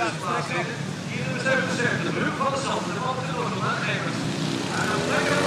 plaatsvinden. Hier in de 77 de brug van de Zand, de man door de aangevers.